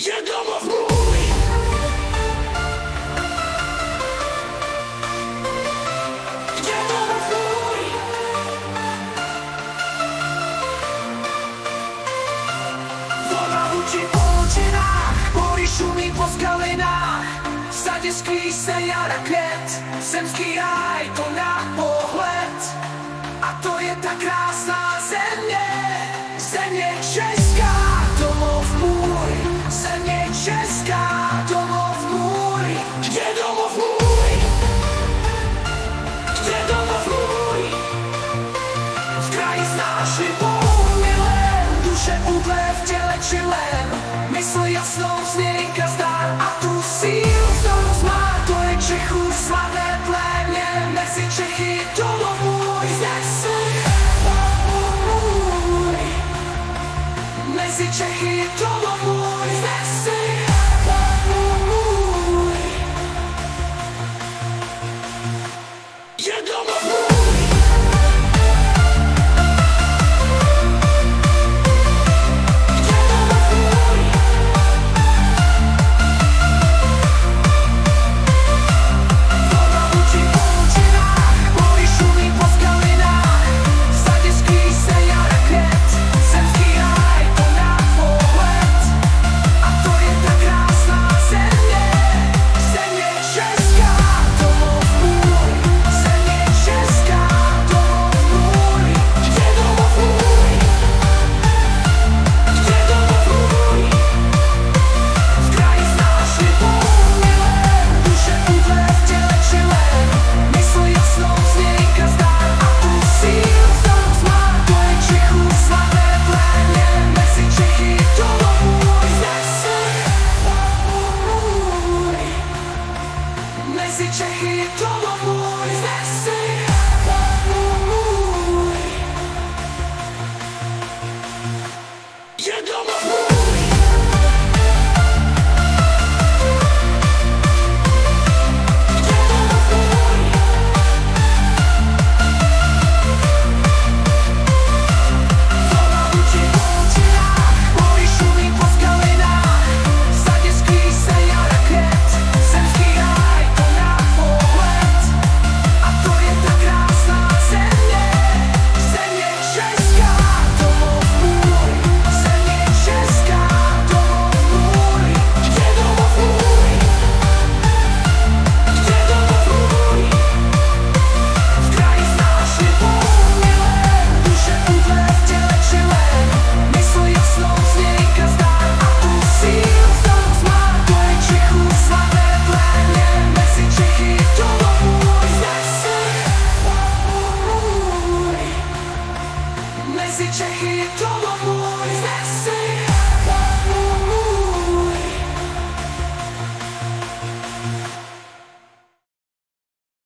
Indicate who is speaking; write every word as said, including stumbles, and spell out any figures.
Speaker 1: Je domov můj. Je domov můj. Voda hučí po lučinách, hory šumí po skalinách. V sadě skví se jara květ, zemský ráj to na pohled. A to je ta krásná země, země česká, domov můj. Země česká, domov můj. Je domov můj. Je domov můj. V kraji znáš Bohu milém, duše udlé v těle čilem. Mysl jasnou změnka zdár a tu sílu znovu má. To je Čechů slavné plémě, mezi Čechy domov můj. Mezi Čechy domov můj. Je domov můj. Mezi Čechy domov můj. Je domov můj. Mezi Čechy domov můj.